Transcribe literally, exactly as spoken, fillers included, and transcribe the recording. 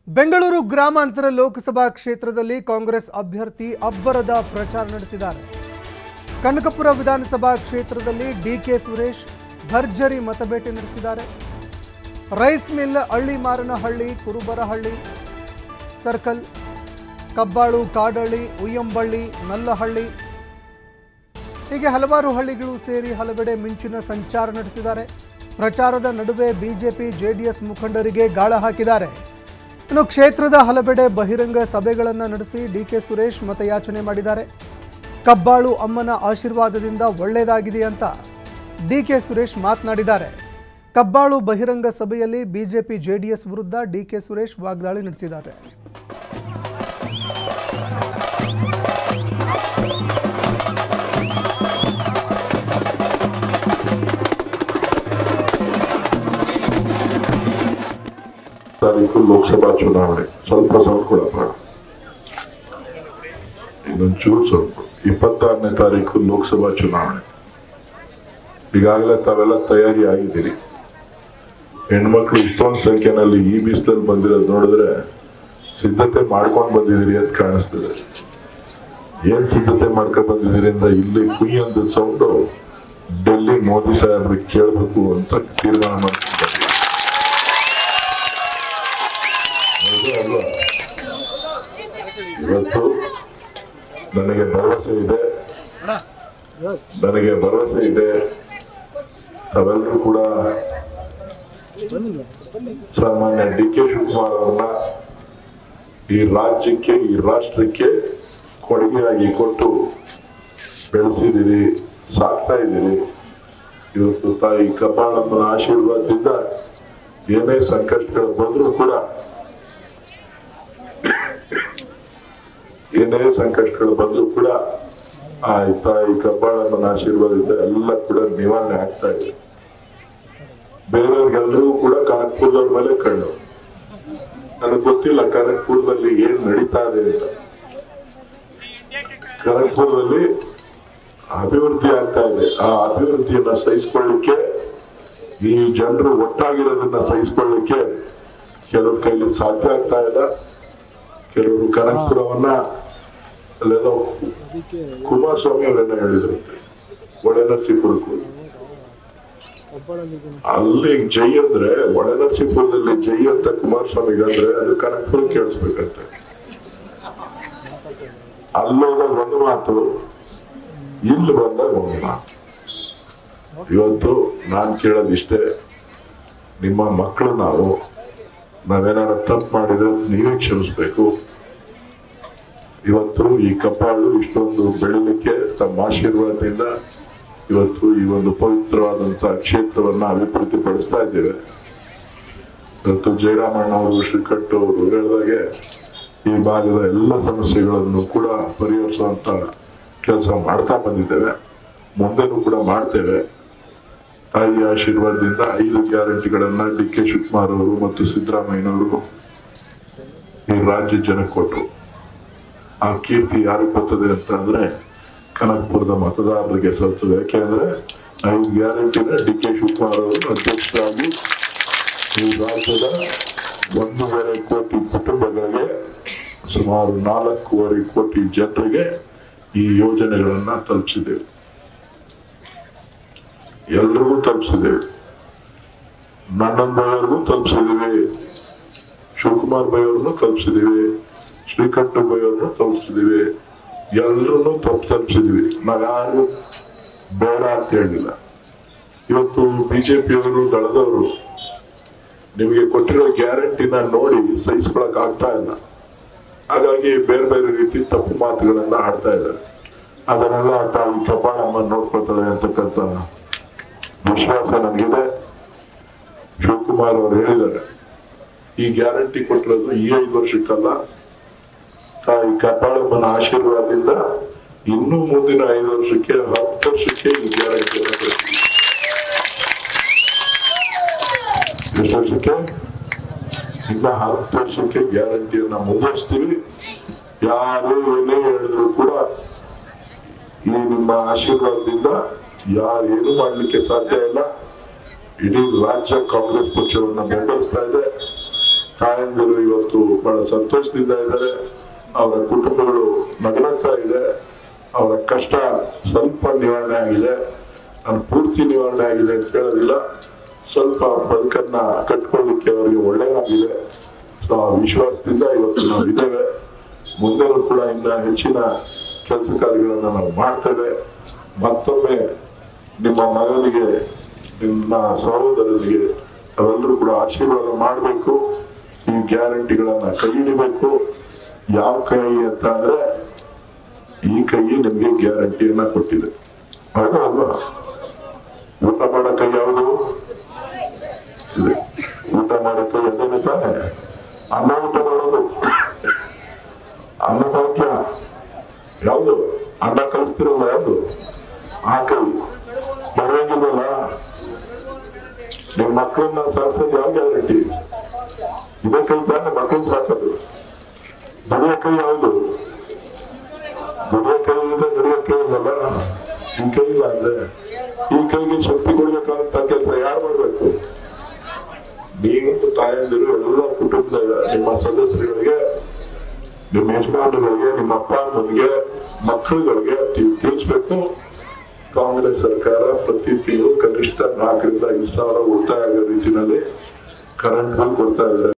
ಬೆಂಗಳೂರು ಗ್ರಾಮಾಂತರ ಲೋಕಸಭಾ ಕ್ಷೇತ್ರದಲ್ಲಿ ಕಾಂಗ್ರೆಸ್ ಅಭ್ಯರ್ಥಿ ಅಬ್ಬರದ ಪ್ರಚಾರ ನಡೆಸಿದ್ದಾರೆ. ಕನಕಪುರ ವಿಧಾನಸಭಾ ಕ್ಷೇತ್ರದಲ್ಲಿ ಡಿಕೆ ಸುರೇಶ್ ಭರ್ಜರಿ ಮತಬೇಟೆ ನಡೆಸಿದ್ದಾರೆ. Rice mill, Hallimaranahalli, Kurubarahalli circle, Kabbalu, Kadalli, Uyyamballi, Nallahalli ಹೀಗೆ ಹಲವಾರು ಹಳ್ಳಿಗಳು ಸೇರಿ ಹಲವೆಡೆ ಮಿಂಚಿನ ಸಂಚಾರ ನಡೆಸಿದ್ದಾರೆ. ಪ್ರಚಾರದ ನಡುವೆ ಬಿಜೆಪಿ ಜೆಡಿಎಸ್ ಮುಖಂಡರಿಗೆ ಗಾಳ ಹಾಕಿದ್ದಾರೆ. ಇನ್ನು ಕ್ಷೇತ್ರದ ಹಲವೆಡೆ ಬಹಿರಂಗ ಸಭೆಗಳನ್ನು ನಡೆಸಿ ಡಿಕೆ ಸುರೇಶ್ ಮತಯಾಚನೆ ಮಾಡಿದ್ದಾರೆ. ಕಬ್ಬಾಳು ಅಮ್ಮನ ಆಶೀರ್ವಾದದಿಂದ ಒಳ್ಳೆಯದಾಗಿದೆ ಅಂತ ಡಿಕೆ ಸುರೇಶ್ ಮಾತನಾಡಿದ್ದಾರೆ. ಕಬ್ಬಾಳು ಬಹಿರಂಗ ಸಭೆಯಲ್ಲಿ ಬಿಜೆಪಿ ಜೆಡಿಎಸ್ ವಿರುದ್ಧ ಡಿಕೆ ಸುರೇಶ್ ವಾಗ್ದಾಳಿ ನಡೆಸಿದ್ದಾರೆ. ತಾರೀಕು ಲೋಕಸಭಾ ಚುನಾವಣೆ ಸ್ವಲ್ಪ ಸ್ವಲ್ಪ ಕೂಡ ಇನ್ನೊಂಚೂರು ಸ್ವಲ್ಪ ಇಪ್ಪತ್ತಾರನೇ ತಾರೀಕು ಲೋಕಸಭಾ ಚುನಾವಣೆ. ಈಗಾಗಲೇ ತಾವೆಲ್ಲ ತಯಾರಿ ಆಗಿದ್ದೀರಿ. ಹೆಣ್ಮಕ್ಳು ಇಷ್ಟೊಂದು ಸಂಖ್ಯೆನಲ್ಲಿ ಈ ಬಿಸಿಲಲ್ಲಿ ಬಂದಿರೋದು ನೋಡಿದ್ರೆ ಸಿದ್ಧತೆ ಮಾಡ್ಕೊಂಡು ಬಂದಿದ್ದೀರಿ ಅಂತ ಕಾಣಿಸ್ತದೆ. ಏನ್ ಸಿದ್ಧತೆ ಮಾಡ್ಕೊಂಡು ಬಂದಿದ್ದೀರಿ ಅಂದ್ರೆ ಇಲ್ಲಿ ಕುಯ್ ಒಂದು ಸೌಂಡು ಡೆಲ್ಲಿ ಮೋದಿ ಸಾಹೇಬ್ರಿಗೆ ಕೇಳಬೇಕು ಅಂತ ತೀರ್ಮಾನ ಮಾಡ್ಕೊಂಡು ಅಲ್ವಾ. ಇವತ್ತು ನನಗೆ ಭರವಸೆ ಇದೆ ನನಗೆ ಭರವಸೆ ಇದೆ ತಾವೆಲ್ಲರೂ ಕೂಡ ಸಾಮಾನ್ಯ ಡಿ ಕೆ ಶಿವಕುಮಾರ್ ಅವರನ್ನ ಈ ರಾಜ್ಯಕ್ಕೆ ಈ ರಾಷ್ಟ್ರಕ್ಕೆ ಕೊಡುಗೆಯಾಗಿ ಕೊಟ್ಟು ಬೆಳೆಸಿದ್ದೀರಿ, ಸಾಕ್ತಾ ಇದ್ದೀರಿ. ಇವತ್ತು ತಾಯಿ ಕಬ್ಬಾಳಮ್ಮನ ಆಶೀರ್ವಾದದಿಂದ ಏನೇ ಸಂಕಷ್ಟಗಳು ಬಂದರೂ ಕೂಡ ಏನೇ ಸಂಕಷ್ಟಗಳು ಬಂದರೂ ಕೂಡ ಆ ತಾಯಿ ಕಬ್ಬಾಳಮ್ಮನ ಆಶೀರ್ವಾದದಿಂದ ಎಲ್ಲ ಕೂಡ ನಿವಾರಣೆ ಆಗ್ತಾ ಇದೆ. ಬೇರೆಯವ್ರಿಗೆಲ್ಲರೂ ಕೂಡ ಕನಕಪುರದ ಮೇಲೆ ಕಣ್ಣು. ನನಗೆ ಗೊತ್ತಿಲ್ಲ ಕನಕಪುರದಲ್ಲಿ ಏನ್ ನಡೀತಾ ಇದೆ ಅಂತ. ಕನಕಪುರದಲ್ಲಿ ಅಭಿವೃದ್ಧಿ ಆಗ್ತಾ ಇದೆ. ಆ ಅಭಿವೃದ್ಧಿಯನ್ನ ಸಹಿಸಿಕೊಳ್ಳಿಕ್ಕೆ, ಈ ಜನರು ಒಟ್ಟಾಗಿರೋದನ್ನ ಸಹಿಸಿಕೊಳ್ಳಿಕ್ಕೆ ಕೆಲವ್ರ ಕೈಲಿ ಸಾಧ್ಯ ಆಗ್ತಾ ಇಲ್ಲ. ಕೆಲವರು ಕನಕಪುರವನ್ನ ಅಲ್ಲೇನೋ ಕುಮಾರಸ್ವಾಮಿ ಅವರೆಲ್ಲ ಹೇಳಿದ್ರು ಒಳನರಸೀಪುರಕ್ಕೂ. ಅಲ್ಲಿ ಜೈ ಅಂದ್ರೆ ಒಳನರಸೀಪುರದಲ್ಲಿ ಜೈ ಅಂತ ಕುಮಾರಸ್ವಾಮಿಗಂದ್ರೆ ಅದು ಕನಕಪುರ ಕೇಳಿಸ್ಬೇಕಂತೆ. ಅಲ್ಲೋದಾಗ ಒಂದು ಮಾತು, ಇಲ್ಲಿ ಬಂದಾಗ ಒಂದು ಮಾತು. ಇವತ್ತು ನಾನ್ ಕೇಳೋದಿಷ್ಟೇ, ನಿಮ್ಮ ಮಕ್ಕಳು ನಾವು ನಾವೇನಾದ್ರು ತಪ್ಪು ಮಾಡಿದ್ರೆ ನೀವೇ ಕ್ಷಮಿಸ್ಬೇಕು. ಇವತ್ತು ಈ ಕಬ್ಬಾಳು ಇಷ್ಟೊಂದು ಬೆಳಲಿಕ್ಕೆ ತಮ್ಮ ಆಶೀರ್ವಾದದಿಂದ ಇವತ್ತು ಈ ಒಂದು ಪವಿತ್ರವಾದಂತಹ ಕ್ಷೇತ್ರವನ್ನ ಅಭಿವೃದ್ಧಿ ಪಡಿಸ್ತಾ ಇದ್ದೇವೆ. ಇವತ್ತು ಜಯರಾಮಣ್ಣ ಅವರು, ಶ್ರೀಕಂಠ ಅವರು ಹೇಳಿದಾಗೆ ಈ ಭಾಗದ ಎಲ್ಲ ಸಮಸ್ಯೆಗಳನ್ನು ಕೂಡ ಪರಿಹರಿಸುವಂತ ಕೆಲಸ ಮಾಡ್ತಾ ಬಂದಿದ್ದೇವೆ, ಮುಂದೆನೂ ಕೂಡ ಮಾಡ್ತೇವೆ. ತಾಯಿ ಆಶೀರ್ವಾದದಿಂದ ಐದು ಗ್ಯಾರಂಟಿಗಳನ್ನ ಡಿ ಕೆ ಶಿವಕುಮಾರ್ ಅವರು ಮತ್ತು ಸಿದ್ದರಾಮಯ್ಯನವರು ಈ ರಾಜ್ಯ ಜನಕ್ಕೆ ಕೊಟ್ಟರು. ಆ ಕೀರ್ತಿ ಯಾರಿಗೆ ಬರ್ತದೆ ಅಂತ ಅಂದ್ರೆ ಕನಕಪುರದ ಮತದಾರರಿಗೆ ಸಲ್ತದೆ. ಯಾಕೆಂದ್ರೆ ಐದು ಗ್ಯಾರಂಟಿನ ಡಿ ಕೆ ಶಿವಕುಮಾರ್ ಅವರು ಅಧ್ಯಕ್ಷರಾಗಿ ಈ ರಾಜ್ಯದ ಒಂದೂವರೆ ಕೋಟಿ ಕುಟುಂಬಗಳಿಗೆ ಸುಮಾರು ನಾಲ್ಕೂವರೆ ಕೋಟಿ ಜನರಿಗೆ ಈ ಯೋಜನೆಗಳನ್ನ ತಲುಪಿಸಿದ್ದೇವೆ. ಎಲ್ರಿಗೂ ತಲುಪಿಸಿದ್ದೇವೆ. ನನ್ನನ್ ಬೈಯವ್ರಿಗೂ ತಲುಪಿಸಿದ್ದೀವಿ, ಶಿವಕುಮಾರ್ ಬೈಯವ್ರನ್ನು ತಲುಪಿಸಿದ್ದೀವಿ, ಶ್ರೀಕಂಠ ಬೈಯವ್ರನ್ನು ತಲುಪಿಸಿದ್ದೀವಿ, ಎಲ್ಲರನ್ನೂ ತಪ್ಪು ತಲುಪಿಸಿದೀವಿ. ನಾವ್ಯಾರು ಬೇಡ ಅಂತ ಹೇಳಿಲ್ಲ. ಇವತ್ತು ಬಿಜೆಪಿಯವರು, ದಳದವರು ನಿಮಗೆ ಕೊಟ್ಟಿರೋ ಗ್ಯಾರಂಟಿನ ನೋಡಿ ಸಹಿಸ್ಕೊಳಕ್ ಆಗ್ತಾ ಇಲ್ಲ. ಹಾಗಾಗಿ ಬೇರೆ ಬೇರೆ ರೀತಿ ತಪ್ಪು ಮಾತುಗಳನ್ನ ಆಡ್ತಾ ಇದ್ದಾರೆ. ಅದನ್ನೆಲ್ಲ ತಾವು ಕಬ್ಬಾಳಮ್ಮ ನೋಡ್ಕೊಳ್ತಾರೆ ಅಂತಕ್ಕಂಥ ವಿಶ್ವಾಸ ನನಗಿದೆ. ಶಿವಕುಮಾರ್ ಅವರು ಹೇಳಿದ್ದಾರೆ, ಈ ಗ್ಯಾರಂಟಿ ಕೊಟ್ಟಿರೋದು ಈ ಐದು ವರ್ಷಕ್ಕಲ್ಲ, ತಾಯಿ ಕಬ್ಬಾಳಮ್ಮನ ಆಶೀರ್ವಾದದಿಂದ ಇನ್ನೂ ಮುಂದಿನ ಐದು ವರ್ಷಕ್ಕೆ ಹತ್ತು ವರ್ಷಕ್ಕೆ ಈ ಗ್ಯಾರಂಟಿಯನ್ನು ಕೊಡ್ತೀವಿ. ಎಷ್ಟು ವರ್ಷಕ್ಕೆ? ಇನ್ನ ಹತ್ತು ವರ್ಷಕ್ಕೆ ಗ್ಯಾರಂಟಿಯನ್ನ ಮುಂದುವರಿಸ್ತೀವಿ. ಯಾರು ಏನೇ ಹೇಳಿದ್ರು ಕೂಡ ಈ ನಿಮ್ಮ ಆಶೀರ್ವಾದದಿಂದ ಯಾರೇನು ಮಾಡ್ಲಿಕ್ಕೆ ಸಾಧ್ಯ ಇಲ್ಲ. ಇಡೀ ರಾಜ್ಯ ಕಾಂಗ್ರೆಸ್ ಪಕ್ಷವನ್ನು ಬೆಂಬಲಿಸ್ತಾ ಇದೆ. ತಾಯಂದಿರು ಇವತ್ತು ಬಹಳ ಸಂತೋಷದಿಂದ ಇದ್ದಾರೆ. ಅವರ ಕುಟುಂಬಗಳು ನಗನಗ್ತಾ ಇದೆ. ಅವರ ಕಷ್ಟ ಸ್ವಲ್ಪ ನಿವಾರಣೆ ಆಗಿದೆ. ನಾನು ಪೂರ್ತಿ ನಿವಾರಣೆ ಆಗಿದೆ ಅಂತ ಹೇಳೋದಿಲ್ಲ, ಸ್ವಲ್ಪ ಬದುಕನ್ನ ಕಟ್ಕೊಳ್ಳಿಕ್ಕೆ ಅವರಿಗೆ ಒಳ್ಳೆಯದಾಗಿದೆ. ಸೊ ಆ ವಿಶ್ವಾಸದಿಂದ ಇವತ್ತು ನಾವು ಇದ್ದೇವೆ. ಮುಂದೆನೂ ಕೂಡ ಇನ್ನ ಹೆಚ್ಚಿನ ಕೆಲಸ ಕಾರ್ಯಗಳನ್ನ ನಾವು ಮಾಡ್ತೇವೆ. ಮತ್ತೊಮ್ಮೆ ನಿಮ್ಮ ಮಗನಿಗೆ, ನಿಮ್ಮ ಸಹೋದರನಿಗೆ ಅವೆಲ್ಲರೂ ಕೂಡ ಆಶೀರ್ವಾದ ಮಾಡಬೇಕು. ಈ ಗ್ಯಾರಂಟಿಗಳನ್ನ ಕೈ ಹಿಡಿಬೇಕು. ಯಾವ ಕೈ ಅಂತ ಅಂದ್ರೆ ಈ ಕೈ ನಿಮ್ಗೆ ಗ್ಯಾರಂಟಿಯನ್ನ ಕೊಟ್ಟಿದೆ, ಹೌದಾ ಅಲ್ವಾ? ಊಟ ಮಾಡೋ ಕೈ ಯಾವುದು? ಊಟ ಮಾಡೋ ಕೈ ಅದೇನೆ ತಾನೆ. ಅನ್ನ ಊಟ ಮಾಡೋದು, ಅನ್ನಭಾಗ್ಯ ಯಾವುದು? ಅನ್ನ ಕಲಿಸ್ತಿರಲ್ಲ ಯಾವುದು? ಆ ಕೈ ಬರೋಂಗಿಲ್ಲಲ್ಲ. ನಿಮ್ ಮಕ್ಕಳನ್ನ ಸಾಕ್ಸೋದು ಯಾವ ಗ್ಯಾರಂಟಿ? ಇದೇ ಕೈ ತಾನೆ ಮಕ್ಕಳನ್ನ ಸಾಕೋದು. ದುಡಿಯೋ ಕೈ ಯಾವುದು? ದುಡಿಯೋ ಕೈಯಿಂದ ದುಡಿಯೋ ಕೈ ಇಲ್ಲಲ್ಲ. ಈ ಕೈ ಇಲ್ಲ ಅಂದ್ರೆ ಈ ಕೈಗೆ ಶಕ್ತಿ ಕೊಡ್ಬೇಕಂತ ಕೆಲಸ ಯಾರು ಮಾಡ್ಬೇಕು? ನೀವಂತೂ ತಾಯಂದಿರು ಎಲ್ಲ ಕುಟುಂಬದ ನಿಮ್ಮ ಸದಸ್ಯರುಗಳಿಗೆ, ನಿಮ್ಮ ಯಜಮಾನರಿಗೆ, ನಿಮ್ಮ ಅಪ್ಪ ಅಮ್ಮನಿಗೆ, ಮಕ್ಕಳುಗಳಿಗೆ ತಿಳಿಸ್ಬೇಕು. ಕಾಂಗ್ರೆಸ್ ಸರ್ಕಾರ ಪ್ರತಿ ತಿಂಗಳು ಕನಿಷ್ಠ ನಾಲ್ಕರಿಂದ ಐದು ಸಾವಿರ ಉಳಿತಾಯ ಆಗೋ ರೀತಿಯಲ್ಲಿ ಕರೆಂಟ್ ಬಿಲ್ ಕೊಡ್ತಾ ಇದ್ದಾರೆ.